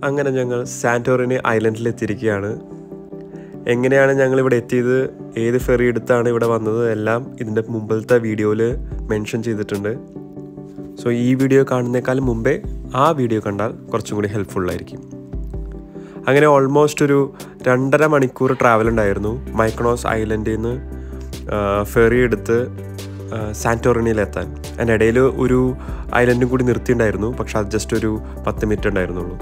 അങ്ങനെ ഞങ്ങൾ സാന്റോറിനി ഐലൻഡിൽ എത്തിയിരിക്കുകയാണ്. എങ്ങനെയാണ് ഞങ്ങളിവിടെ എത്തിയത്, ഏത് ഫെറി എടുത്താണ് ഇവിടെ വന്നത് എല്ലാം ഇതിൻ്റെ മുമ്പിലത്തെ വീഡിയോയിൽ മെൻഷൻ ചെയ്തിട്ടുണ്ട്. സോ ഈ വീഡിയോ കാണുന്നേക്കാൾ മുമ്പേ ആ വീഡിയോ കണ്ടാൽ കുറച്ചും കൂടി ഹെൽപ്ഫുള്ളായിരിക്കും. അങ്ങനെ ഓൾമോസ്റ്റ് ഒരു 2.5 മണിക്കൂർ ട്രാവൽ ഉണ്ടായിരുന്നു മൈക്കണോസ് ഐലൻഡിൽ നിന്ന് ഫെറി എടുത്ത് സാന്റോറിനിയിലെത്താൻ. അതിൻ്റെ ഇടയിൽ ഒരു ഐലൻഡും കൂടി നിർത്തിയിട്ടുണ്ടായിരുന്നു, പക്ഷെ അത് ജസ്റ്റ് ഒരു 10 മിനിറ്റ് ഉണ്ടായിരുന്നുള്ളൂ.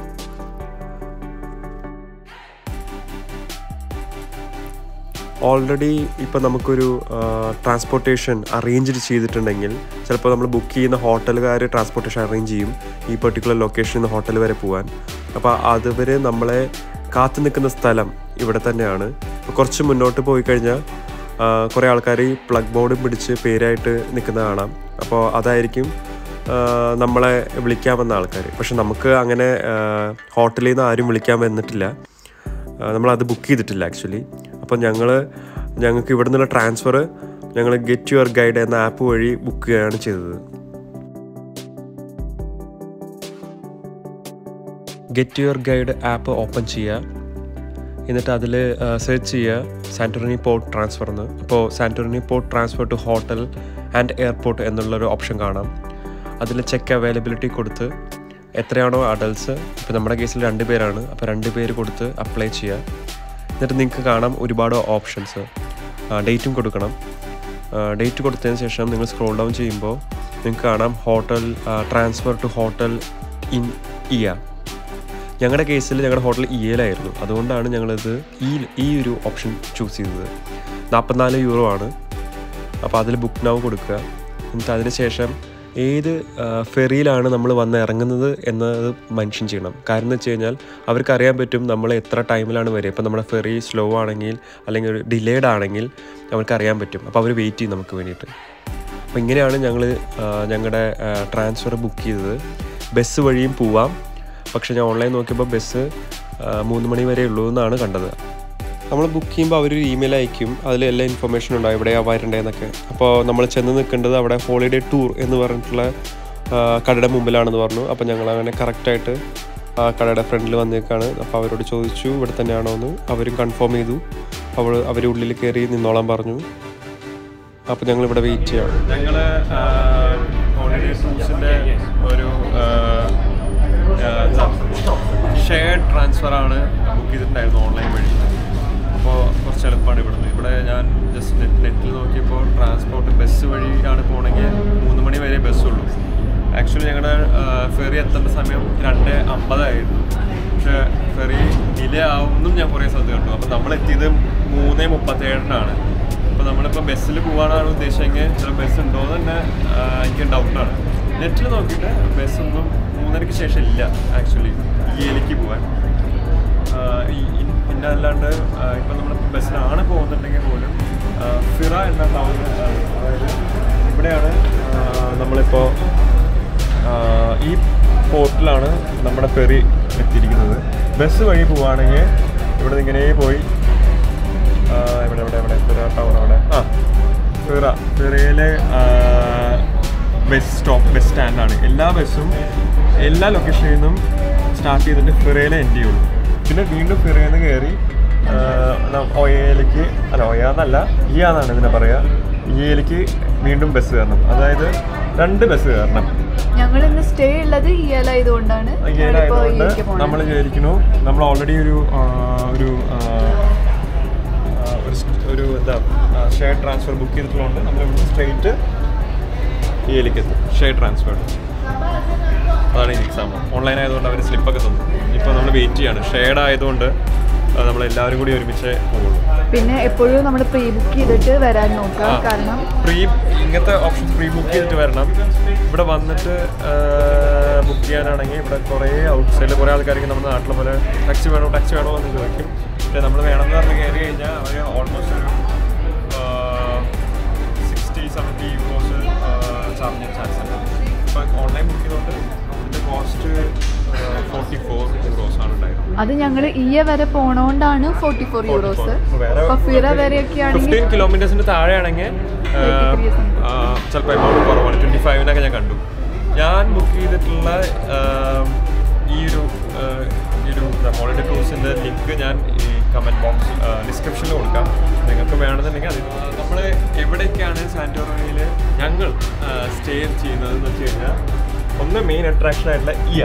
ഓൾറെഡി ഇപ്പോൾ നമുക്കൊരു ട്രാൻസ്പോർട്ടേഷൻ അറേഞ്ച് ചെയ്തിട്ടുണ്ടെങ്കിൽ ചിലപ്പോൾ നമ്മൾ ബുക്ക് ചെയ്യുന്ന ഹോട്ടലുകാർ ട്രാൻസ്പോർട്ടേഷൻ അറേഞ്ച് ചെയ്യും ഈ പെർട്ടിക്കുലർ ലൊക്കേഷനിൽ നിന്ന് ഹോട്ടൽ വരെ പോകാൻ. അപ്പോൾ അതുവരെ നമ്മളെ കാത്തു നിൽക്കുന്ന സ്ഥലം ഇവിടെ തന്നെയാണ്. ഇപ്പോൾ കുറച്ച് മുന്നോട്ട് പോയി കഴിഞ്ഞാൽ കുറേ ആൾക്കാർ ഈ പ്ലഗ് ബോർഡ് പിടിച്ച് പേരായിട്ട് നിൽക്കുന്ന കാണാം. അപ്പോൾ അതായിരിക്കും നമ്മളെ വിളിക്കാൻ വന്ന ആൾക്കാർ. പക്ഷെ നമുക്ക് അങ്ങനെ ഹോട്ടലിൽ നിന്ന് ആരും വിളിക്കാൻ വന്നിട്ടില്ല, നമ്മളത് ബുക്ക് ചെയ്തിട്ടില്ല ആക്ച്വലി. അപ്പോൾ ഞങ്ങൾക്ക് ഇവിടെ നിന്നുള്ള ട്രാൻസ്ഫർ ഞങ്ങൾ ഗെറ്റ് യുവർ ഗൈഡ് എന്ന ആപ്പ് വഴി ബുക്ക് ചെയ്യുകയാണ് ചെയ്തത്. Get your guide app open ചെയ്യുക, എന്നിട്ട് അതിൽ സെർച്ച് ചെയ്യുക സാന്റോറിനി പോർട്ട് ട്രാൻസ്ഫർ എന്ന്. അപ്പോൾ Santorini port transfer to hotel and airport എന്നുള്ളൊരു ഓപ്ഷൻ കാണാം. അതിൽ ചെക്ക് അവൈലബിലിറ്റി കൊടുത്ത് എത്രയാണോ അഡൽട്ട്സ്, ഇപ്പോൾ നമ്മുടെ കേസിൽ 2 പേരാണ്, അപ്പോൾ 2 പേര് കൊടുത്ത് അപ്ലൈ ചെയ്യുക. എന്നിട്ട് നിങ്ങൾക്ക് കാണാം ഒരുപാട് ഓപ്ഷൻസ്. ഡേറ്റും കൊടുക്കണം. ഡേറ്റ് കൊടുത്തതിന് ശേഷം നിങ്ങൾ സ്ക്രോൾ ഡൗൺ ചെയ്യുമ്പോൾ നിങ്ങൾക്ക് കാണാം hotel transfer to hotel in Oia. ഞങ്ങളുടെ കേസിൽ ഞങ്ങളുടെ ഹോട്ടൽ ഇയയിലായിരുന്നു, അതുകൊണ്ടാണ് ഞങ്ങളിത് ഈ ഒരു ഓപ്ഷൻ ചൂസ് ചെയ്തത്. 44 യൂറോ ആണ്. അപ്പോൾ അതിൽ ബുക്ക് നൗ കൊടുക്കുക. എന്നിട്ട് അതിന് ശേഷം ഏത് ഫെറിയിലാണ് നമ്മൾ വന്ന് ഇറങ്ങുന്നത് എന്നത് മെൻഷൻ ചെയ്യണം. കാരണം എന്ന് വെച്ച് കഴിഞ്ഞാൽ അവർക്ക് അറിയാൻ പറ്റും നമ്മൾ എത്ര ടൈമിലാണ് വരിക. ഇപ്പോൾ നമ്മുടെ ഫെറി സ്ലോ ആണെങ്കിൽ അല്ലെങ്കിൽ ഒരു ഡിലേഡ് ആണെങ്കിൽ അവർക്ക് അറിയാൻ പറ്റും. അപ്പോൾ അവർ വെയിറ്റ് ചെയ്യും നമുക്ക് വേണ്ടിയിട്ട്. അപ്പോൾ ഇങ്ങനെയാണ് ഞങ്ങളുടെ ട്രാൻസ്ഫർ ബുക്ക് ചെയ്തത്. ബസ് വഴിയും പോവാം, പക്ഷേ ഞാൻ ഓൺലൈൻ നോക്കിയപ്പോൾ ബസ് 3 മണി വരെ ഉള്ളൂ എന്നാണ് കണ്ടത്. നമ്മൾ ബുക്ക് ചെയ്യുമ്പോൾ അവരൊരു ഇമെയിൽ അയക്കും, അതിൽ എല്ലാ ഇൻഫർമേഷനും ഉണ്ടാവും എവിടെയാണ് വരേണ്ടതെന്നൊക്കെ. അപ്പോൾ നമ്മൾ ചെന്ന് നിൽക്കേണ്ടത് അവിടെ ഹോളിഡേ ടൂർ എന്ന് പറഞ്ഞിട്ടുള്ള കടയുടെ മുമ്പിലാണെന്ന് പറഞ്ഞു. അപ്പോൾ ഞങ്ങൾ അങ്ങനെ കറക്റ്റായിട്ട് കടയുടെ ഫ്രണ്ടിൽ വന്നേക്കാണ്. അപ്പോൾ അവരോട് ചോദിച്ചു ഇവിടെ തന്നെയാണോ എന്ന്. അവരും കൺഫേം ചെയ്തു. അവർ ഉള്ളിൽ കയറി നിന്നോളാൻ പറഞ്ഞു. അപ്പോൾ ഞങ്ങളിവിടെ വെയിറ്റ് ചെയ്യാം. ഞങ്ങൾ ഹോളിഡേ ടൂർസിൻ്റെ ഒരു ഷെയർഡ് ട്രാൻസ്ഫറാണ് ബുക്ക് ചെയ്തിട്ടുണ്ടായിരുന്നു ഓൺലൈൻ വഴി. അപ്പോൾ കുറച്ച് എളുപ്പമാണ് ഇവിടെ ഞാൻ ജസ്റ്റ് നെറ്റിൽ നോക്കിയപ്പോൾ ട്രാൻസ്പോർട്ട് ബസ് വഴിയാണ് പോകണമെങ്കിൽ 3 മണി വരെ ബസ്സുള്ളൂ. ആക്ച്വലി ഞങ്ങളുടെ ഫെറി എത്തേണ്ട സമയം 2:50 ആയിരുന്നു. പക്ഷേ ഫെറി ഡിലേ ആവുമെന്നും ഞാൻ കുറേ സ്ഥലത്ത് കണ്ടു. അപ്പോൾ നമ്മളെത്തിയത് 3:37 അപ്പോൾ നമ്മളിപ്പോൾ ബസ്സിൽ പോകാനാണ് ഉദ്ദേശിച്ചെങ്കിൽ ചില ബസ് ഉണ്ടോ എന്ന് തന്നെ എനിക്ക് ഡൗട്ടാണ്. നെറ്റിൽ നോക്കിയിട്ട് ബസ്സൊന്നും 3:30 ശേഷം ഇല്ല ആക്ച്വലി ഇയയിലേക്ക് പോകാൻ. പിന്നെ അല്ലാണ്ട് ഇപ്പം നമ്മൾ ബസ്സിലാണ് പോകുന്നുണ്ടെങ്കിൽ പോലും ഫിറ എന്ന ടൗൺ, അതായത് ഇവിടെയാണ് നമ്മളിപ്പോൾ ഈ പോർട്ടിലാണ് നമ്മുടെ ഫെറി എത്തിയിരിക്കുന്നത്. ബസ് വഴി പോവുകയാണെങ്കിൽ ഇവിടെ ഇങ്ങനെ പോയി എവിടെ ഫിറ ടൗൺ അവിടെ ഫിറയിലെ ബസ് സ്റ്റാൻഡാണ്. എല്ലാ ബസ്സും എല്ലാ ലൊക്കേഷനിൽ നിന്നും സ്റ്റാർട്ട് ചെയ്തിട്ട് ഫിറയിലെ എൻഡ് ചെയ്യുള്ളൂ. പിന്നെ വീണ്ടും ഫിറയിൽ നിന്ന് കയറി ഒയയിലേക്ക്, അല്ല ഒയ എന്നല്ല ഇയാന്നാണ് ഇതിനെ പറയുക, ഇയയിലേക്ക് വീണ്ടും ബസ് കയറണം. അതായത് 2 ബസ് കയറണം. ഞങ്ങൾ ഇന്ന് സ്റ്റേ ഉള്ളത് ഇയലായതുകൊണ്ടാണ് നമ്മൾ വിചാരിക്കുന്നു നമ്മൾ ഓൾറെഡി ഒരു എന്താ ഷെയർ ട്രാൻസ്ഫർ ബുക്ക് ചെയ്തിട്ടുള്ളതുകൊണ്ട് നമ്മൾ ഇവിടുന്ന് സ്ട്രെയിറ്റ് ഇയയിലേക്ക് എത്തും. ഷെയർ ട്രാൻസ്ഫർ അതാണ് ഈ എക്സാം. ഓൺലൈൻ ആയതുകൊണ്ട് അവർ സ്ലിപ്പൊക്കെ തന്നു. ഇപ്പോൾ നമ്മൾ വെയിറ്റ് ചെയ്യാണ്. ഷെയർഡ് ആയതുകൊണ്ട് നമ്മളെല്ലാവരും കൂടി ഒരുമിച്ച് പോകുള്ളൂ. പിന്നെ എപ്പോഴും നമ്മൾ പ്രീ ബുക്ക് ചെയ്തിട്ട് വരാൻ നോക്കാം. കാരണം ഇങ്ങനത്തെ ഓപ്ഷൻസ് പ്രീ ബുക്ക് ചെയ്തിട്ട് വരണം. ഇവിടെ വന്നിട്ട് ബുക്ക് ചെയ്യാനാണെങ്കിൽ ഇവിടെ കുറേ ഔട്ട്സൈഡിൽ കുറേ ആൾക്കാർക്ക് നമ്മുടെ നാട്ടിലെ പോലെ ടാക്സി വേണോ എന്ന് ചോദിക്കും. പക്ഷേ നമ്മൾ വേണമെന്ന് പറഞ്ഞ് കയറി കഴിഞ്ഞാൽ അവർ ഓൾമോസ്റ്റ് ഒരു 60-70 യൂറോസ് ചാർജ് ചെയ്യാൻ ചാൻസ് ഉണ്ട്. ഇപ്പോൾ ഓൺലൈൻ ബുക്ക് ചെയ്തുകൊണ്ട് ഇതിൻ്റെ കോസ്റ്റ് 44 യൂറോസ് ആണ് ഉണ്ടായിരുന്നത്. അത് ഞങ്ങൾ ഇയ വരെ പോണോണ്ടാണ് 44 യൂറോസ്. ഫിറ വരെയൊക്കെ ആണെങ്കിൽ 15 കിലോമീറ്റേഴ്സിന് താഴെയാണെങ്കിൽ ചിലപ്പോൾ എമൗണ്ട് കുറവാണ്. 25 ഞാൻ കണ്ടു. ഞാൻ ബുക്ക് ചെയ്തിട്ടുള്ള ഈ ഒരു ഒരു ഹോളിഡേ ക്രൂസിൻ്റെ ലിങ്ക് ഞാൻ ഈ കമൻറ്റ് ബോക്സ് ഡിസ്ക്രിപ്ഷനിൽ കൊടുക്കാം. നിങ്ങൾക്ക് വേണമെന്നുണ്ടെങ്കിൽ അതിൽ നമ്മൾ എവിടേക്കാണ് സാന്റോറിനിയിൽ ഞങ്ങൾ സ്റ്റേ ചെയ്യുന്നതെന്ന് വെച്ച് കഴിഞ്ഞാൽ ഒന്ന് മെയിൻ അട്രാക്ഷൻ ആയിട്ടുള്ള ഇയ,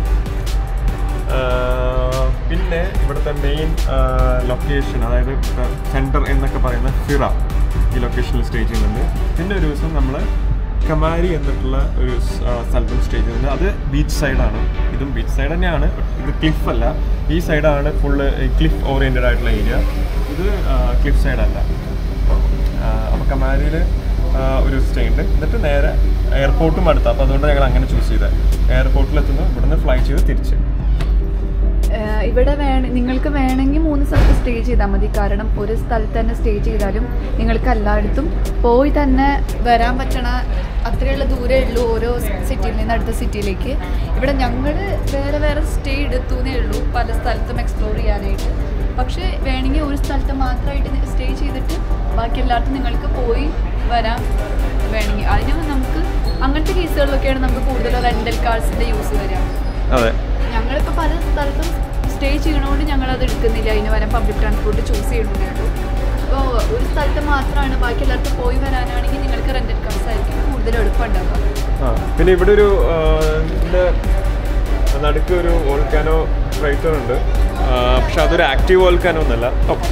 പിന്നെ ഇവിടുത്തെ മെയിൻ ലൊക്കേഷൻ അതായത് സെൻറ്റർ എന്നൊക്കെ പറയുന്ന ഫിറ, ഈ ലൊക്കേഷനിൽ സ്റ്റേ ചെയ്യുന്നുണ്ട്. പിന്നെ ഒരു ദിവസം നമ്മൾ കമാരി എന്നിട്ടുള്ള ഒരു സ്ഥലത്തും സ്റ്റേ ചെയ്യുന്നത്. അത് ബീച്ച് സൈഡാണ്. ഇതും ബീച്ച് സൈഡ് തന്നെയാണ്, ഇത് ക്ലിഫ് അല്ല. ഈ സൈഡാണ് ഫുള്ള് ക്ലിഫ് ഓറിയൻറ്റഡ് ആയിട്ടുള്ള ഏരിയ, ഇത് ക്ലിഫ് സൈഡല്ല. അപ്പോൾ കമാരിയിൽ ഒരു സ്റ്റേ ഉണ്ട്. എന്നിട്ട് നേരെ എയർപോർട്ടും അടുത്ത്, അപ്പോൾ അതുകൊണ്ട് ഞങ്ങൾ അങ്ങനെ ചൂസ് ചെയ്തത്. എയർപോർട്ടിലെത്തുന്നു, ഇവിടുന്ന് ഫ്ലൈ ചെയ്ത് തിരിച്ച്. ഇവിടെ നിങ്ങൾക്ക് വേണമെങ്കിൽ 3 സ്ഥലത്ത് സ്റ്റേ ചെയ്താൽ മതി. കാരണം ഒരു സ്ഥലത്ത് തന്നെ സ്റ്റേ ചെയ്താലും നിങ്ങൾക്ക് എല്ലായിടത്തും പോയി തന്നെ വരാൻ പറ്റണ അത്രയുള്ള ദൂരമേ ഉള്ളൂ ഓരോ സിറ്റിയിൽ നിന്ന് അടുത്ത സിറ്റിയിലേക്ക്. ഇവിടെ ഞങ്ങൾ വേറെ വേറെ സ്റ്റേ എടുത്തുന്നേ ഉള്ളൂ പല സ്ഥലത്തും എക്സ്പ്ലോർ ചെയ്യാനായിട്ട്. പക്ഷേ വേണമെങ്കിൽ ഒരു സ്ഥലത്ത് മാത്രമായിട്ട് സ്റ്റേ ചെയ്തിട്ട് ബാക്കി എല്ലായിടത്തും നിങ്ങൾക്ക് പോയി വരാം വേണമെങ്കിൽ. അതിന് നമുക്ക് അങ്ങനത്തെ കേസുകളിലൊക്കെയാണ് നമുക്ക് കൂടുതൽ റെൻ്റൽ കാർസിൻ്റെ യൂസ് വരിക. അതെ, ഞങ്ങളിപ്പോൾ പല സ്ഥലത്തും സ്റ്റേ ചെയ്യണോണ്ട് ഞങ്ങളത് എടുക്കുന്നില്ല. അതിന് വരാൻ പബ്ലിക് ട്രാൻസ്പോർട്ട് ചൂസ് ചെയ്യുന്നുള്ളൂ. അപ്പോൾ ഒരു സ്ഥലത്ത് മാത്രമാണ്, ബാക്കി എല്ലായിടത്തും പോയി വരാനാണെങ്കിൽ നിങ്ങൾക്ക് റെൻ്റൽ കാർസ് ആയിരിക്കും കൂടുതൽ എളുപ്പമുണ്ടാവുക. പിന്നെ ഇവിടെ ഒരു നടുക്ക് ഒരു വോൾക്കാനോ ക്രൈറ്റർ ഉണ്ട്. പക്ഷെ അതൊരു ആക്റ്റീവ് വോൾക്കാനോ ഒന്നല്ല.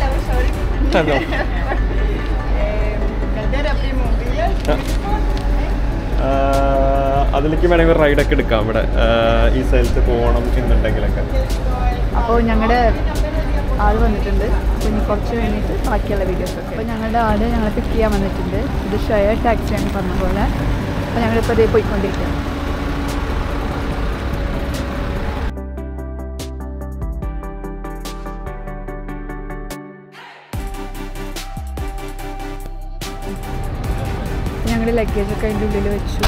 അതിലേക്ക് വേണമെങ്കിൽ റൈഡൊക്കെ എടുക്കാം ഇവിടെ ഈ സ്ഥലത്ത് പോകണം എന്നുണ്ടെങ്കിലൊക്കെ. അപ്പോൾ ഞങ്ങളുടെ ആൾ വന്നിട്ടുണ്ട്. അപ്പോൾ ഇനി കുറച്ച് കഴിഞ്ഞിട്ട് ബാക്കിയുള്ള വീഡിയോസൊക്കെ. അപ്പോൾ ഞങ്ങളുടെ ആൾ ഞങ്ങളെ പിക്ക് ചെയ്യാൻ വന്നിട്ടുണ്ട്. ഇത് ഷെയർ ടാക്സിയാണ് പറഞ്ഞ പോലെ. അപ്പോൾ ഞങ്ങളിപ്പോൾ അതേ പോയിക്കൊണ്ടിരിക്കുകയാണ്. ഞങ്ങളുടെ ലഗേജൊക്കെ അതിൻ്റെ ഉള്ളിൽ വെച്ചു.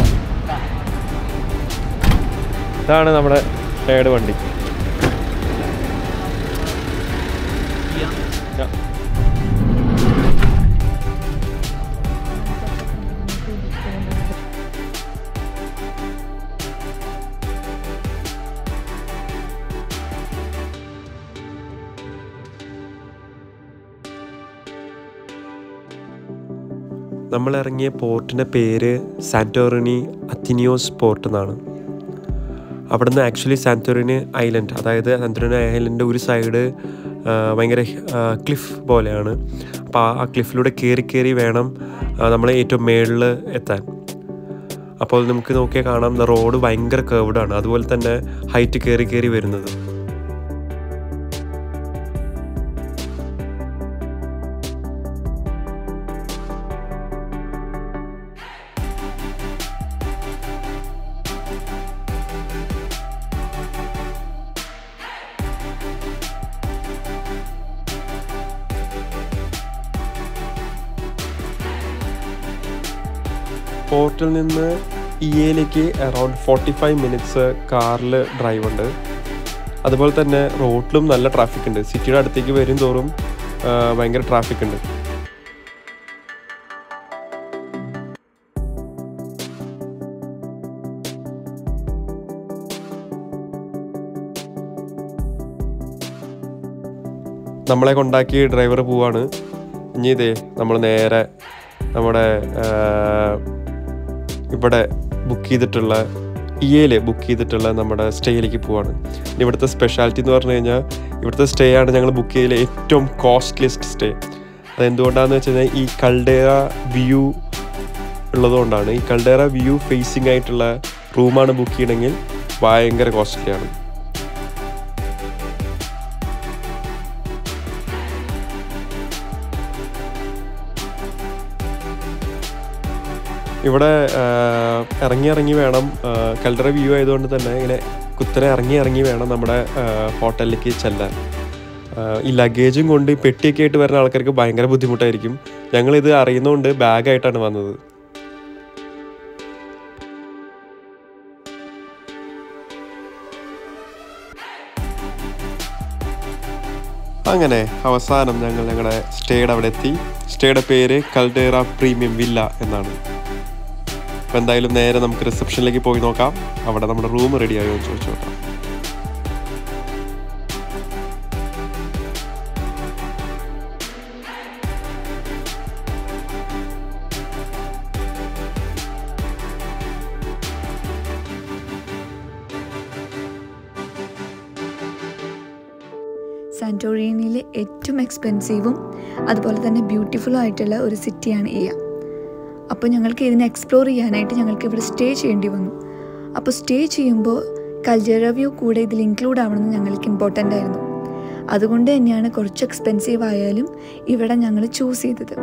ഇതാണ് നമ്മുടെ ടയേർഡ് വണ്ടി. നമ്മൾ ഇറങ്ങിയ പോർട്ടിൻ്റെ പേര് സാന്റോറിനി അത്തിനിയോസ് പോർട്ട് എന്നാണ്. അവിടുന്ന് ആക്ച്വലി സാന്റോറിനി ഐലൻഡ്, അതായത് സാന്റോറിനി ഐലൻഡിൻ്റെ ഒരു സൈഡ് ഭയങ്കര ക്ലിഫ് പോലെയാണ്. അപ്പോൾ ആ ക്ലിഫിലൂടെ കയറി വേണം നമ്മൾ ഏറ്റവും മേളിൽ എത്താൻ. അപ്പോൾ നമുക്ക് നോക്കിയാൽ കാണാം റോഡ് ഭയങ്കര കർവ്ഡാണ്, അതുപോലെ തന്നെ ഹൈറ്റ് കയറി വരുന്നത്. പോർട്ടിൽ നിന്ന് ഇയയിലേക്ക് അറൗണ്ട് 45 മിനിറ്റ്സ് കാറിൽ ഡ്രൈവ് ഉണ്ട്. അതുപോലെ തന്നെ റോഡിലും നല്ല ട്രാഫിക് ഉണ്ട്. സിറ്റിയുടെ അടുത്തേക്ക് വരും തോറും ഭയങ്കര ട്രാഫിക് ഉണ്ട്. നമ്മളെ കൊണ്ടാക്കി ഡ്രൈവർ പോവാണ്. ഇനി ഇതേ നമ്മൾ നേരെ നമ്മുടെ ഇവിടെ ബുക്ക് ചെയ്തിട്ടുള്ള ഇയയിൽ ബുക്ക് ചെയ്തിട്ടുള്ള നമ്മുടെ സ്റ്റേയിലേക്ക് പോവാണ്. ഇവിടുത്തെ സ്പെഷ്യാലിറ്റി എന്ന് പറഞ്ഞു കഴിഞ്ഞാൽ ഇവിടുത്തെ സ്റ്റേ ആണ് ഞങ്ങൾ ബുക്ക് ചെയ്തതിൽ ഏറ്റവും കോസ്റ്റ്ലിയസ്റ്റ് സ്റ്റേ. അതെന്തുകൊണ്ടാണെന്ന് വെച്ച് കഴിഞ്ഞാൽ ഈ കൽഡേറ വ്യൂ ഉള്ളതുകൊണ്ടാണ്. ഈ കൽഡേറ വ്യൂ ഫേസിങ് ആയിട്ടുള്ള റൂമാണ് ബുക്ക് ചെയ്യണമെങ്കിൽ ഭയങ്കര കോസ്റ്റ്ലിയാണ്. ഇവിടെ ഇറങ്ങി വേണം, കൽഡറ വ്യൂ ആയതുകൊണ്ട് തന്നെ ഇങ്ങനെ കുത്തനെ ഇറങ്ങി വേണം നമ്മുടെ ഹോട്ടലിലേക്ക് ചെല്ലാൻ. ഈ ലഗേജും കൊണ്ട് ഈ പെട്ടിയൊക്കെ ആയിട്ട് വരുന്ന ആൾക്കാർക്ക് ഭയങ്കര ബുദ്ധിമുട്ടായിരിക്കും. ഞങ്ങളിത് അറിയുന്നതുകൊണ്ട് ബാഗായിട്ടാണ് വന്നത്. അങ്ങനെ അവസാനം ഞങ്ങൾ ഞങ്ങളുടെ സ്റ്റേയുടെ അവിടെ എത്തി. സ്റ്റേയുടെ പേര് കൽഡേറ പ്രീമിയം വില്ല എന്നാണ്. അപ്പോൾ എന്തായാലും നേരെ നമുക്ക് റിസപ്ഷനിലേക്ക് പോയി നോക്കാം. അവിടെ നമ്മുടെ റൂം റെഡി ആയോ എന്ന് ചോദിച്ചു നോക്കാം. സാന്റോറിനിയിലെ ഏറ്റവും എക്സ്പെൻസീവും അതുപോലെ തന്നെ ബ്യൂട്ടിഫുൾ ആയിട്ടുള്ള ഒരു സിറ്റിയാണ് ഇയ. അപ്പോൾ ഞങ്ങൾക്ക് ഇതിനെ എക്സ്പ്ലോർ ചെയ്യാനായിട്ട് ഞങ്ങൾക്ക് ഇവിടെ സ്റ്റേ ചെയ്യേണ്ടി വന്നു. അപ്പോൾ സ്റ്റേ ചെയ്യുമ്പോൾ കൽജറ വ്യൂ കൂടെ ഇതിൽ ഇൻക്ലൂഡ് ആവണമെന്ന് ഞങ്ങൾക്ക് ഇമ്പോർട്ടൻ്റ് ആയിരുന്നു. അതുകൊണ്ട് തന്നെയാണ് കുറച്ച് എക്സ്പെൻസീവ് ആയാലും ഇവിടെ ഞങ്ങൾ ചൂസ് ചെയ്തത്.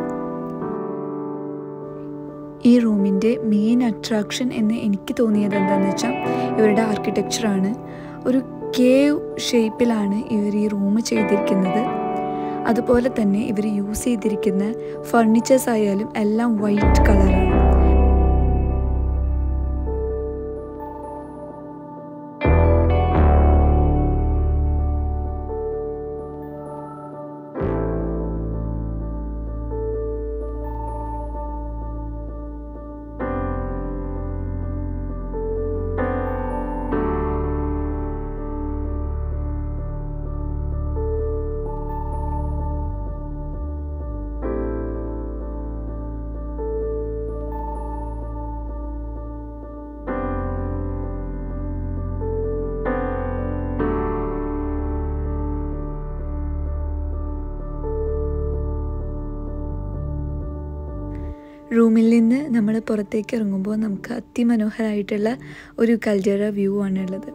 ഈ റൂമിൻ്റെ മെയിൻ അട്രാക്ഷൻ എന്ന് എനിക്ക് തോന്നിയത് എന്താണെന്ന് വെച്ചാൽ ഇവരുടെ ആർക്കിടെക്ചറാണ്. ഒരു കേവ് ഷേപ്പിലാണ് ഇവർ ഈ റൂം ചെയ്തിരിക്കുന്നത്. അതുപോലെ തന്നെ ഇവർ യൂസ് ചെയ്തിരിക്കുന്ന ഫർണിച്ചേഴ്സ് ആയാലും എല്ലാം വൈറ്റ് കളറാണ്. റൂമിൽ നിന്ന് നമ്മൾ പുറത്തേക്ക് ഇറങ്ങുമ്പോൾ നമുക്ക് അതിമനോഹരമായിട്ടുള്ള ഒരു കൽജറ വ്യൂ ആണുള്ളത്.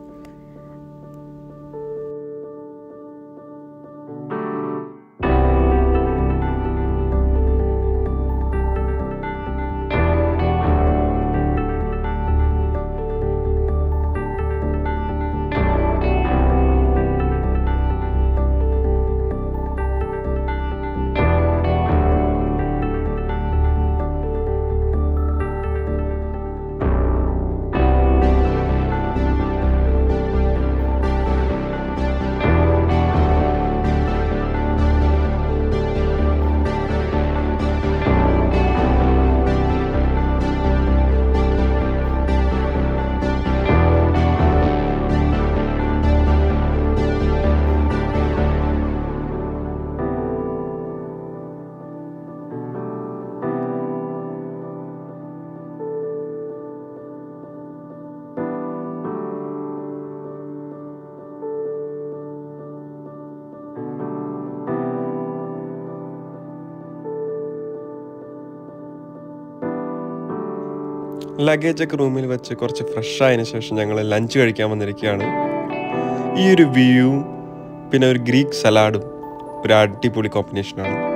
ലഗേജൊക്കെ റൂമിൽ വെച്ച് കുറച്ച് ഫ്രഷ് ആയതിനു ശേഷം ഞങ്ങൾ ലഞ്ച് കഴിക്കാൻ വന്നിരിക്കുകയാണ്. ഈ ഒരു വ്യൂവും പിന്നെ ഒരു ഗ്രീക്ക് സലാഡും ഒരു അടിപൊളി കോമ്പിനേഷനാണ്.